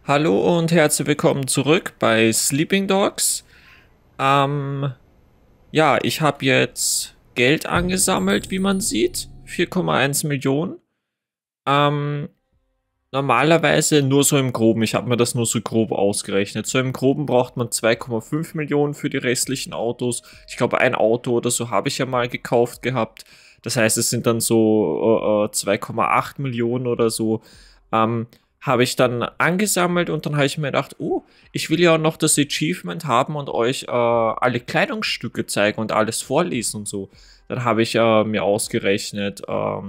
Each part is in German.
Hallo und herzlich willkommen zurück bei Sleeping Dogs. Ähm, ja, ich habe jetzt Geld angesammelt, wie man sieht. 4,1 Millionen. Ähm, Normalerweise nur so im Groben. Ich habe mir das nur so grob ausgerechnet. So im Groben braucht man 2,5 Millionen für die restlichen Autos. Ich glaube, ein Auto oder so habe ich ja mal gekauft gehabt. Das heißt, es sind dann so 2,8 Millionen oder so. Ähm, Habe ich dann angesammelt und dann habe ich mir gedacht, oh, ich will ja auch noch das Achievement haben und euch alle Kleidungsstücke zeigen und alles vorlesen und so. Dann habe ich mir ausgerechnet,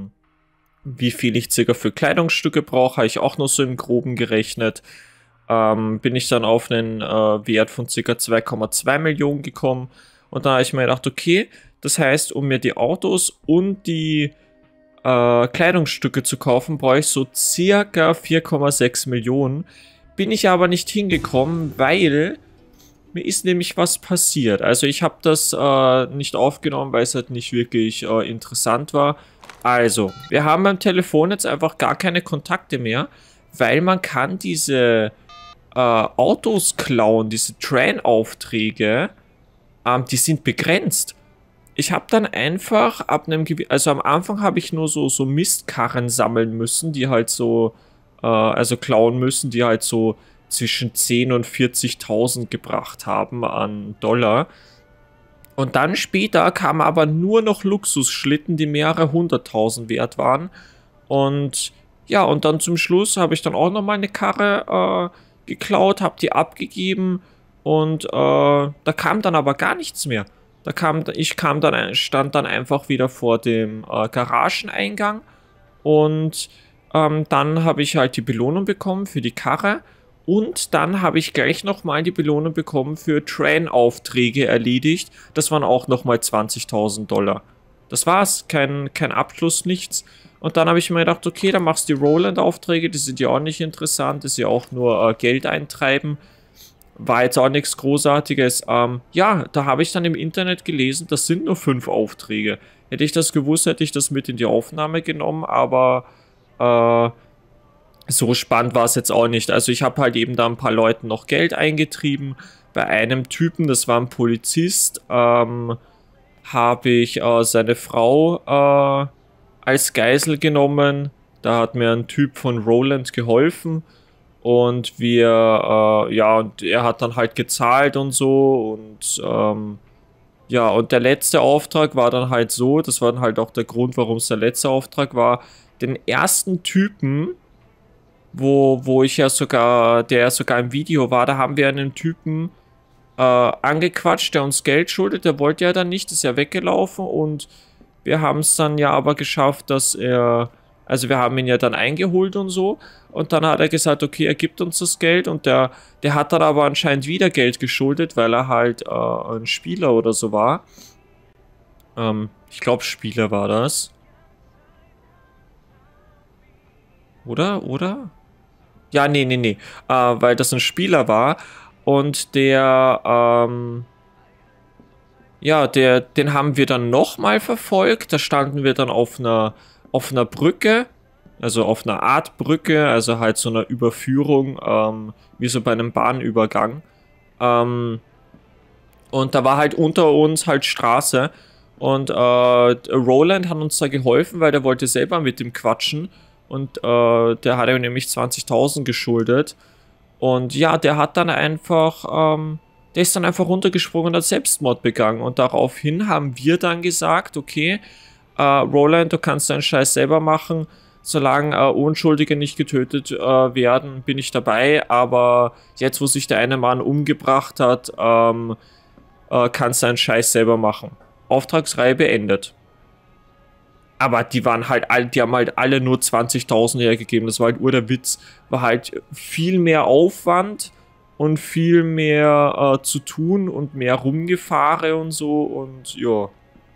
wie viel ich circa für Kleidungsstücke brauche, habe ich auch nur so im Groben gerechnet. Bin ich dann auf einen Wert von circa 2,2 Millionen gekommen. Und dann habe ich mir gedacht, okay, das heißt, um mir die Autos und die Kleidungsstücke zu kaufen, brauche ich so circa 4,6 Millionen. Bin ich aber nicht hingekommen, weil mir ist nämlich was passiert. Also ich habe das nicht aufgenommen, weil es halt nicht wirklich interessant war. Also, wir haben beim Telefon jetzt einfach gar keine Kontakte mehr, weil man kann diese Autos klauen, diese Train-Aufträge, die sind begrenzt. Ich habe dann einfach ab einem also am Anfang habe ich nur so Mistkarren sammeln müssen, die halt so, also klauen müssen, die halt so zwischen 10 und 40.000 gebracht haben an Dollar. Und dann später kamen aber nur noch Luxusschlitten, die mehrere hunderttausend wert waren. Und ja, und dann zum Schluss habe ich dann auch nochmal eine Karre geklaut, habe die abgegeben und da kam dann aber gar nichts mehr. Stand dann einfach wieder vor dem Garageneingang und dann habe ich halt die Belohnung bekommen für die Karre und dann habe ich gleich nochmal die Belohnung bekommen für Train-Aufträge erledigt. Das waren auch nochmal 20.000 Dollar. Das war's, kein Abschluss, nichts. Und dann habe ich mir gedacht, okay, dann machst du die Roland-Aufträge, die sind ja auch nicht interessant, das ist ja auch nur Geld eintreiben. War jetzt auch nichts Großartiges. Ja, da habe ich dann im Internet gelesen, das sind nur 5 Aufträge. Hätte ich das gewusst, hätte ich das mit in die Aufnahme genommen, aber äh, so spannend war es jetzt auch nicht. Also ich habe halt eben da ein paar Leuten noch Geld eingetrieben. Bei einem Typen, das war ein Polizist, habe ich seine Frau als Geisel genommen. Da hat mir ein Typ von Roland geholfen. Und ja, und er hat dann halt gezahlt und so. Und ja, und der letzte Auftrag war dann halt so, das war dann halt auch der Grund, warum es der letzte Auftrag war. Den ersten Typen, wo ich ja sogar, der sogar im Video war, da haben wir einen Typen angequatscht, der uns Geld schuldet. Der wollte ja dann nicht, ist ja weggelaufen und wir haben es dann ja aber geschafft, dass er, also wir haben ihn ja dann eingeholt und so und dann hat er gesagt, okay, er gibt uns das Geld und der hat dann aber anscheinend wieder Geld geschuldet, weil er halt ein Spieler oder so war. Ich glaube Spieler war das. Oder? Ja, nee. Weil das ein Spieler war und ja, den haben wir dann nochmal verfolgt. Da standen wir dann auf einer Brücke, also auf einer Art Brücke, also halt so einer Überführung, wie so bei einem Bahnübergang. Und da war halt unter uns halt Straße. Und Roland hat uns da geholfen, weil der wollte selber mit dem quatschen. Und der hat ihm nämlich 20.000 geschuldet. Und ja, der ist dann einfach runtergesprungen und hat Selbstmord begangen. Und daraufhin haben wir dann gesagt, okay, Roland, du kannst deinen Scheiß selber machen. Solange Unschuldige nicht getötet werden, bin ich dabei. Aber jetzt, wo sich der eine Mann umgebracht hat, kannst deinen Scheiß selber machen. Auftragsreihe beendet. Aber die haben halt alle nur 20.000 hergegeben. Das war halt der Witz. War halt viel mehr Aufwand und viel mehr zu tun und mehr Rumgefahre und so und ja.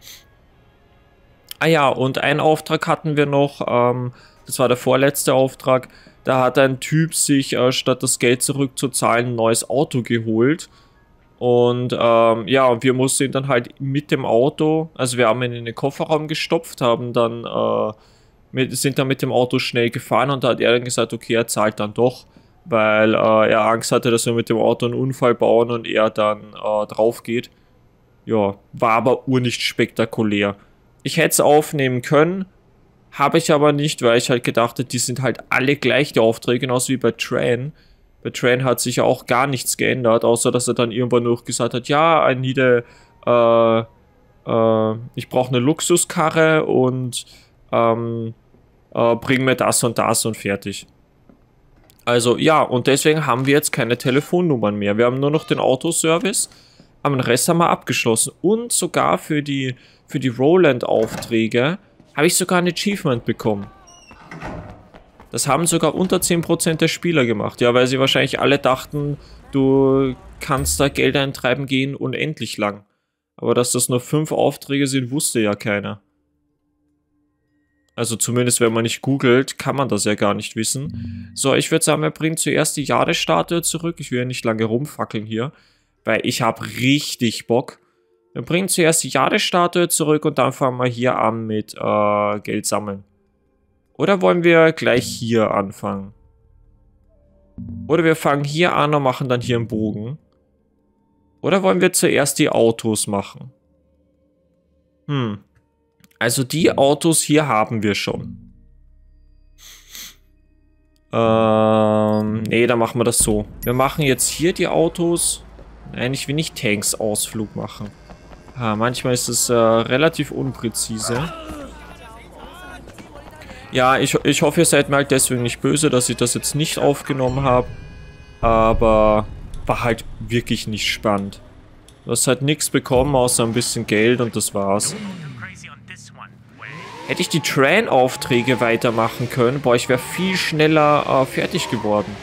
Ah ja, und einen Auftrag hatten wir noch, das war der vorletzte Auftrag. Da hat ein Typ sich, statt das Geld zurückzuzahlen, ein neues Auto geholt. Und ja, wir mussten ihn dann halt mit dem Auto, also wir haben ihn in den Kofferraum gestopft, sind dann mit dem Auto schnell gefahren und da hat er dann gesagt, okay, er zahlt dann doch. weil er Angst hatte, dass wir mit dem Auto einen Unfall bauen und er dann drauf geht. Ja, war aber urnicht spektakulär. Ich hätte es aufnehmen können, habe ich aber nicht, weil ich halt gedacht habe, die sind halt alle gleich, die Aufträge, genauso wie bei Tran. Bei Tran hat sich ja auch gar nichts geändert, außer dass er dann irgendwann noch gesagt hat, ja, I need ich brauche eine Luxuskarre und bring mir das und fertig. Also ja, und deswegen haben wir jetzt keine Telefonnummern mehr. Wir haben nur noch den Autoservice, aber den Rest haben wir abgeschlossen. Und sogar für die Roland-Aufträge habe ich sogar ein Achievement bekommen. Das haben sogar unter 10% der Spieler gemacht. Ja, weil sie wahrscheinlich alle dachten, du kannst da Geld eintreiben gehen unendlich lang. Aber dass das nur 5 Aufträge sind, wusste ja keiner. Also zumindest, wenn man nicht googelt, kann man das ja gar nicht wissen. So, ich würde sagen, wir bringen zuerst die Jahresstatue zurück. Ich will ja nicht lange rumfackeln hier, weil ich habe richtig Bock. Wir bringen zuerst die Jahresstatue zurück und dann fangen wir hier an mit Geld sammeln. Oder wollen wir gleich hier anfangen? Oder wir fangen hier an und machen dann hier einen Bogen. Oder wollen wir zuerst die Autos machen? Also die Autos hier haben wir schon. Nee, dann machen wir das so. Wir machen jetzt hier die Autos. Nein, ich will nicht Tanks-Ausflug machen. Manchmal ist es relativ unpräzise. Ja, ich hoffe, ihr seid mir halt deswegen nicht böse, dass ich das jetzt nicht aufgenommen habe. Aber war halt wirklich nicht spannend. Du hast halt nichts bekommen, außer ein bisschen Geld und das war's. Hätte ich die Tran-Aufträge weitermachen können, boah, ich wäre viel schneller fertig geworden.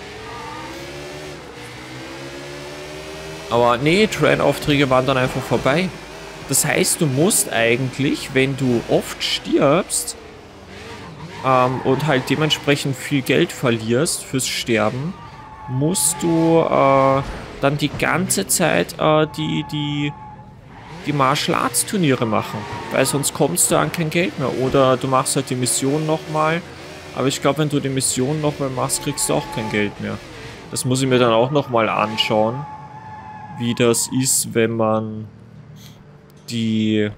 Aber nee, Tran-Aufträge waren dann einfach vorbei. Das heißt, du musst eigentlich, wenn du oft stirbst und halt dementsprechend viel Geld verlierst fürs Sterben, musst du dann die ganze Zeit die Martial Arts Turniere machen, weil sonst kommst du an kein Geld mehr. Oder du machst halt die Mission nochmal, aber ich glaube, wenn du die Mission nochmal machst, kriegst du auch kein Geld mehr. Das muss ich mir dann auch nochmal anschauen, wie das ist, wenn man wie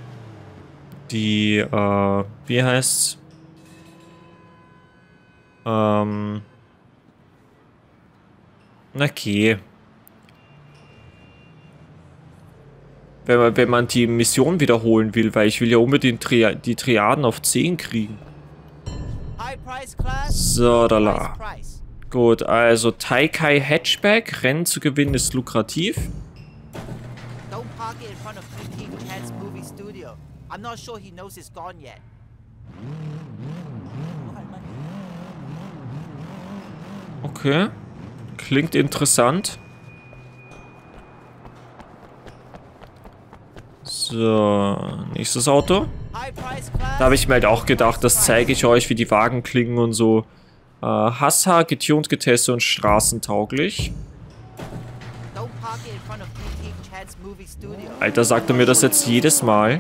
heißt's? Okay. Wenn man die Mission wiederholen will, weil ich will ja unbedingt die Triaden auf 10 kriegen. So, da la. Gut, also Taikai Hatchback, Rennen zu gewinnen ist lukrativ. Okay. Klingt interessant. So, nächstes Auto. Da habe ich mir halt auch gedacht, das zeige ich euch, wie die Wagen klingen und so. Hassa, getuned, getestet und straßentauglich. Alter, sagt er mir das jetzt jedes Mal?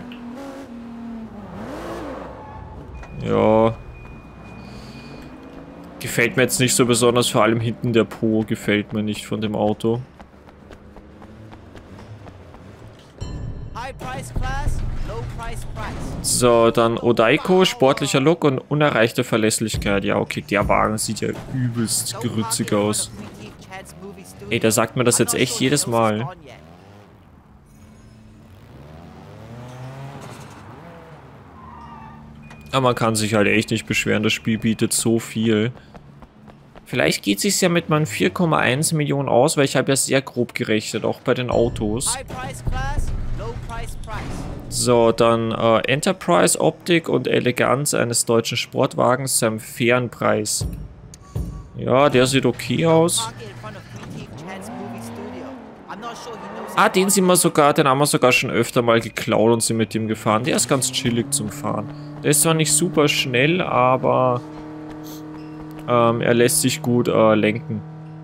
Ja. Gefällt mir jetzt nicht so besonders, vor allem hinten der Po gefällt mir nicht von dem Auto. So, dann Odaiko, sportlicher Look und unerreichte Verlässlichkeit. Ja, okay, der Wagen sieht ja übelst grützig aus. Ey, der sagt mir das jetzt echt jedes Mal. Aber man kann sich halt echt nicht beschweren, das Spiel bietet so viel. Vielleicht geht es sich ja mit meinen 4,1 Millionen aus, weil ich habe ja sehr grob gerechnet, auch bei den Autos. So, dann Enterprise, Optik und Eleganz eines deutschen Sportwagens zu einem fairen Preis. Ja, der sieht okay aus. Ah, den haben wir sogar schon öfter mal geklaut und sind mit dem gefahren. Der ist ganz chillig zum Fahren. Der ist zwar nicht super schnell, aber er lässt sich gut lenken.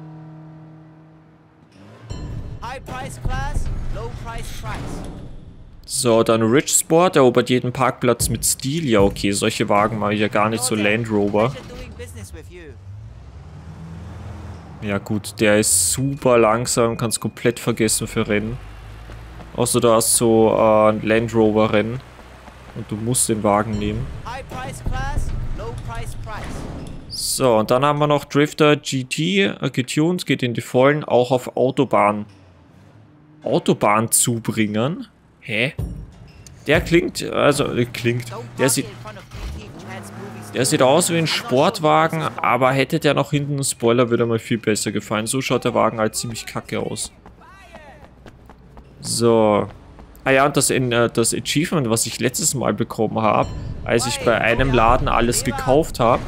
So, dann Rich Sport, erobert jeden Parkplatz mit Stil. Ja, okay, solche Wagen mache ich ja gar nicht, so Land Rover. Ja gut, der ist super langsam, kannst komplett vergessen für Rennen. Außer du hast so ein Land Rover Rennen und du musst den Wagen nehmen. So, und dann haben wir noch Drifter GT, getuned, geht in die Vollen, auch auf Autobahn. Autobahnzubringern? Hä? Der klingt, also, der sieht aus wie ein Sportwagen, aber hätte der noch hinten einen Spoiler, würde mir viel besser gefallen. So schaut der Wagen halt ziemlich kacke aus. So. Ah ja, und das Achievement, was ich letztes Mal bekommen habe, als ich bei einem Laden alles gekauft habe.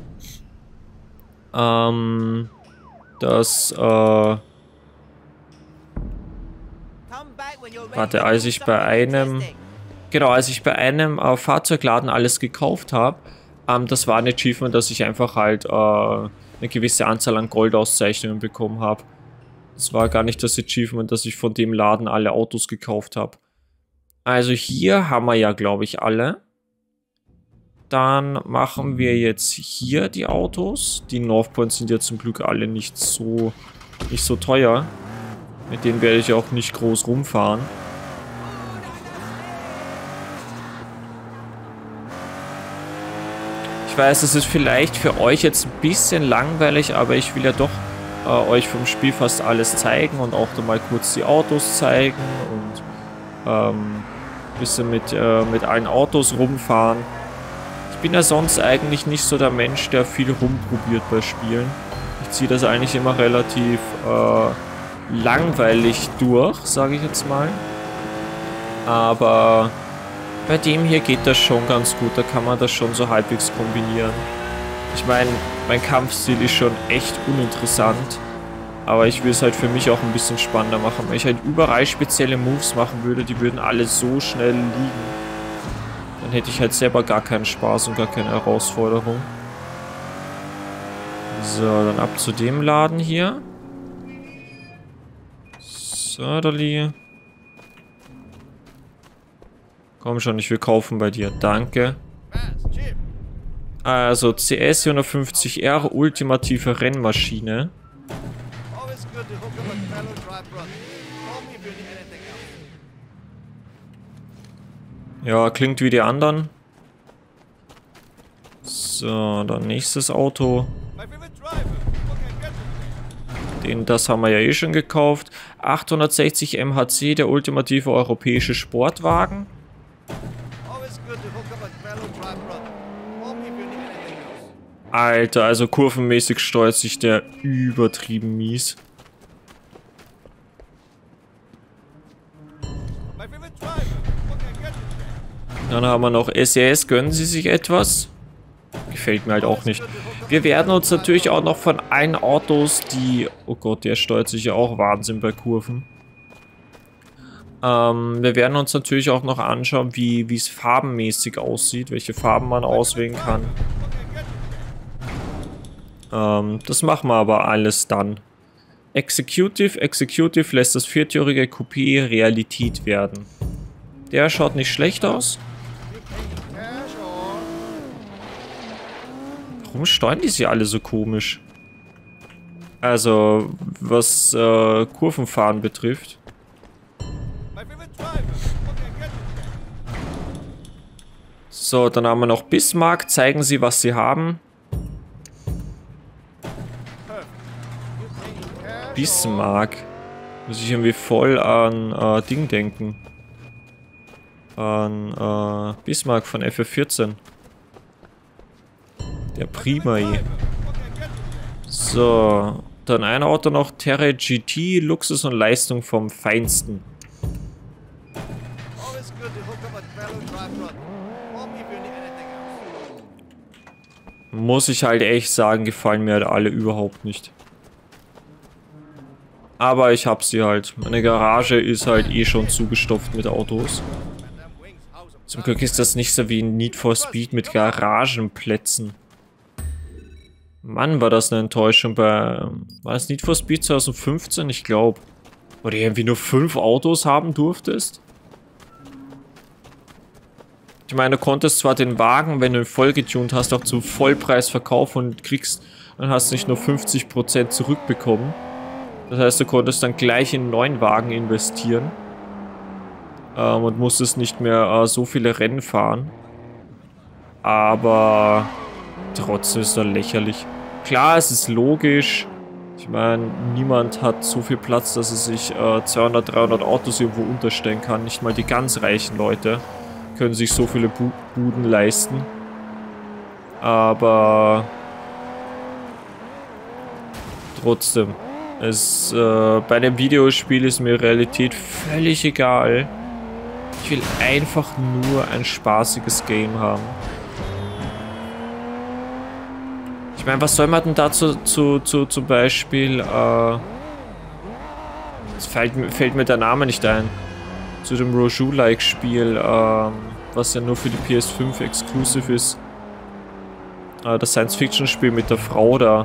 Warte, als ich bei einem Fahrzeugladen alles gekauft habe, das war ein Achievement, dass ich einfach halt eine gewisse Anzahl an Goldauszeichnungen bekommen habe. Das war gar nicht das Achievement, dass ich von dem Laden alle Autos gekauft habe. Also hier haben wir ja, glaube ich, alle. Dann machen wir jetzt hier die Autos. Die Northpoints sind ja zum Glück alle nicht so teuer. Mit denen werde ich auch nicht groß rumfahren. Ich weiß, es ist vielleicht für euch jetzt ein bisschen langweilig, aber ich will ja doch euch vom Spiel fast alles zeigen und auch da mal kurz die Autos zeigen und ein bisschen mit allen Autos rumfahren. Ich bin ja sonst eigentlich nicht so der Mensch, der viel rumprobiert bei Spielen. Ich ziehe das eigentlich immer relativ langweilig durch, sage ich jetzt mal. Aber bei dem hier geht das schon ganz gut, da kann man das schon so halbwegs kombinieren. Ich meine, mein Kampfstil ist schon echt uninteressant, aber ich will es halt für mich auch ein bisschen spannender machen. Wenn ich halt überall spezielle Moves machen würde, die würden alle so schnell liegen, dann hätte ich halt selber gar keinen Spaß und gar keine Herausforderung. So, dann ab zu dem Laden hier. Söderli. Komm schon, ich will kaufen bei dir. Danke. Also, CS 450R, ultimative Rennmaschine. Ja, klingt wie die anderen. So, dann nächstes Auto. Das haben wir ja eh schon gekauft. 860 MHC, der ultimative europäische Sportwagen. Alter, also kurvenmäßig steuert sich der übertrieben mies. Dann haben wir noch SES, gönnen Sie sich etwas? Gefällt mir halt auch nicht. Wir werden uns natürlich auch noch von allen Autos, die... Oh Gott, der steuert sich ja auch Wahnsinn bei Kurven. Wir werden uns natürlich auch noch anschauen, wie es farbenmäßig aussieht, welche Farben man auswählen kann. Das machen wir aber alles dann. Executive lässt das 4-türige Coupé Realität werden. Der schaut nicht schlecht aus. Warum steuern die sich alle so komisch? Also, was Kurvenfahren betrifft. So, dann haben wir noch Bismarck. Zeigen Sie, was Sie haben. Bismarck. Muss ich irgendwie voll an Ding denken. An Bismarck von FF14. Der Prima. So, dann ein Auto noch. Terre GT, Luxus und Leistung vom Feinsten. Muss ich halt echt sagen, gefallen mir halt alle überhaupt nicht. Aber ich hab sie halt. Meine Garage ist halt eh schon zugestopft mit Autos. Zum Glück ist das nicht so wie in Need for Speed mit Garagenplätzen. Mann, war das eine Enttäuschung bei... War es Need for Speed 2015? Ich glaube. Wo du irgendwie nur 5 Autos haben durftest? Ich meine, du konntest zwar den Wagen, wenn du ihn voll getuned hast, auch zum Vollpreis verkaufen und kriegst Dann hast du nicht nur 50% zurückbekommen. Das heißt, du konntest dann gleich in einen neuen Wagen investieren. Und musstest nicht mehr so viele Rennen fahren. Aber trotzdem ist das lächerlich. Klar, es ist logisch. Ich meine, niemand hat so viel Platz, dass er sich 200, 300 Autos irgendwo unterstellen kann. Nicht mal die ganz reichen Leute können sich so viele Buden leisten. Aber trotzdem, bei dem Videospiel ist mir Realität völlig egal. Ich will einfach nur ein spaßiges Game haben. Ich meine, was soll man denn dazu zum Beispiel, es fällt mir der Name nicht ein, zu dem Roju-like-Spiel, was ja nur für die PS5 exclusive ist. Das Science-Fiction-Spiel mit der Frau da.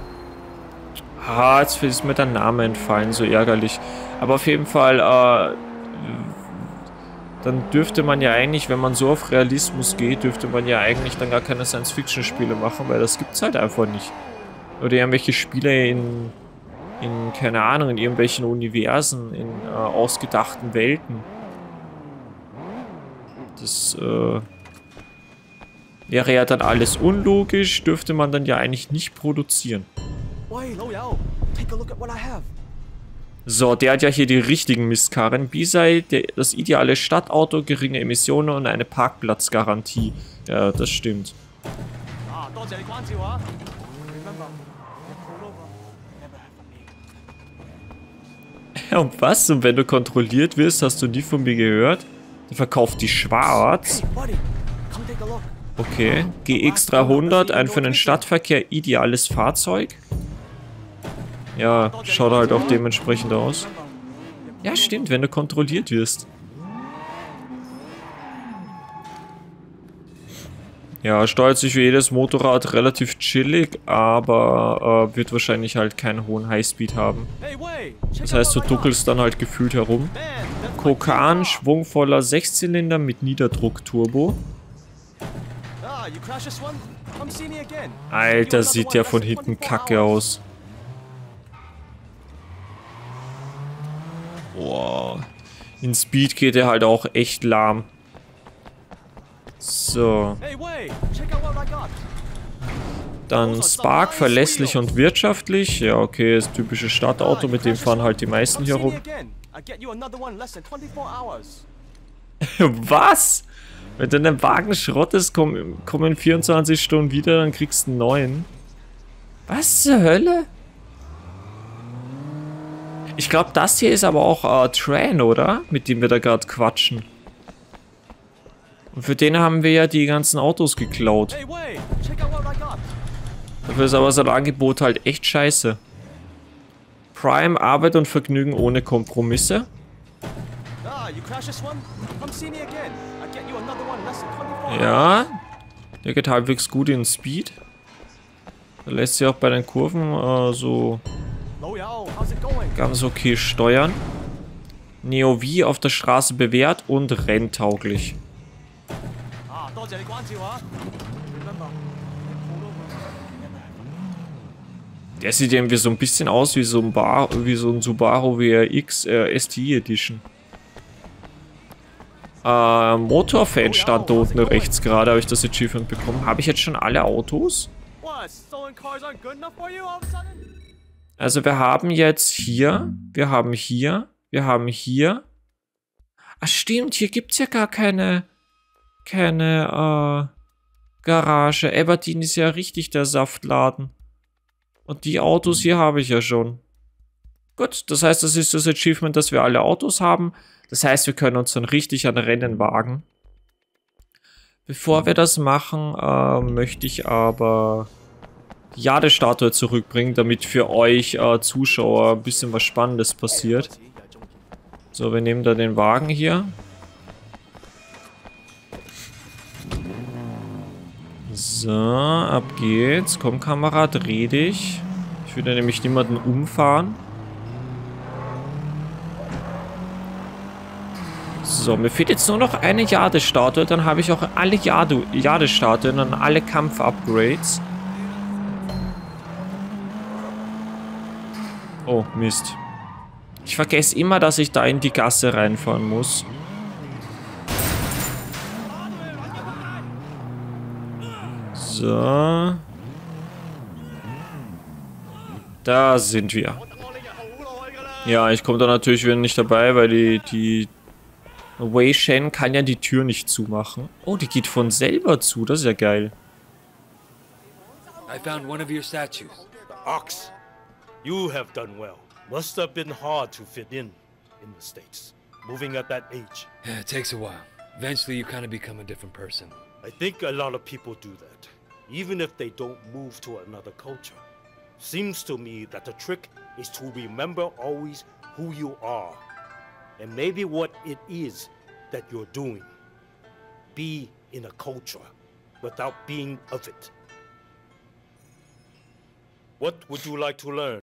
Jetzt ist mir der Name entfallen, so ärgerlich. Aber auf jeden Fall, dann dürfte man ja eigentlich, wenn man so auf Realismus geht, dürfte man ja eigentlich dann gar keine Science-Fiction-Spiele machen, weil das gibt's halt einfach nicht. Oder irgendwelche Spiele in keine Ahnung, in irgendwelchen Universen, in ausgedachten Welten. Das wäre ja dann alles unlogisch, dürfte man dann ja eigentlich nicht produzieren. So, der hat ja hier die richtigen Mistkarren. B-Sei, das ideale Stadtauto, geringe Emissionen und eine Parkplatzgarantie. Ja, das stimmt. Und was? Und wenn du kontrolliert wirst, hast du nie von mir gehört? Der verkauft die schwarz. Okay. GX 300, ein für den Stadtverkehr ideales Fahrzeug. Ja, schaut halt auch dementsprechend aus. Ja, stimmt, wenn du kontrolliert wirst. Ja, steuert sich wie jedes Motorrad relativ chillig, aber wird wahrscheinlich halt keinen hohen Highspeed haben. Das heißt, du duckelst dann halt gefühlt herum. Kokan, schwungvoller 6-Zylinder mit Niederdruck-Turbo. Alter, sieht der von hinten kacke aus. Boah. In Speed geht er halt auch echt lahm. So. Dann Spark, verlässlich und wirtschaftlich. Ja, okay, das typische Stadtauto, mit dem fahren halt die meisten hier rum. Was? Wenn du dein Wagen schrottest, komm in 24 Stunden wieder, dann kriegst du einen neuen. Was zur Hölle? Ich glaube, das hier ist aber auch Tran, oder? Mit dem wir da gerade quatschen. Und für den haben wir ja die ganzen Autos geklaut. Dafür ist aber sein Angebot halt echt scheiße. Prime, Arbeit und Vergnügen ohne Kompromisse. Ja, der geht halbwegs gut in Speed. Da lässt sich auch bei den Kurven so ganz okay steuern. Neo V auf der Straße bewährt und renntauglich. Der sieht irgendwie so ein bisschen aus wie so ein Subaru WRX STI Edition. Motorfan stand da unten rechts gerade, habe ich das Achievement bekommen. Habe ich jetzt schon alle Autos? Also wir haben jetzt hier, wir haben hier. Ach stimmt, hier gibt es ja gar keine Garage. Aberdeen ist ja richtig der Saftladen. Und die Autos hier habe ich ja schon. Gut, das heißt, das ist das Achievement, dass wir alle Autos haben. Das heißt, wir können uns dann richtig an Rennen wagen. Bevor wir das machen, möchte ich aber die Jade-Statue zurückbringen, damit für euch Zuschauer ein bisschen was Spannendes passiert. So, wir nehmen da den Wagen hier. So, ab geht's. Komm, Kamera, dreh dich. Ich will da nämlich niemanden umfahren. So, mir fehlt jetzt nur noch eine Jade-Statue. Dann habe ich auch alle Jade-Statuen und alle Kampf-Upgrades. Oh, Mist. Ich vergesse immer, dass ich da in die Gasse reinfahren muss. So. Da sind wir. Ja, ich komme da natürlich wieder nicht dabei, weil die Wei Shen kann ja die Tür nicht zumachen. Oh, die geht von selber zu. Das ist ja geil. I found one of your statues. The ox. You have done well. Must have been hard to fit in the States, moving at that age. Yeah, it takes a while. Eventually, you kind of become a different person. I think a lot of people do that, even if they don't move to another culture. Seems to me that the trick is to remember always who you are, and maybe what it is that you're doing. Be in a culture without being of it. What would you like to learn?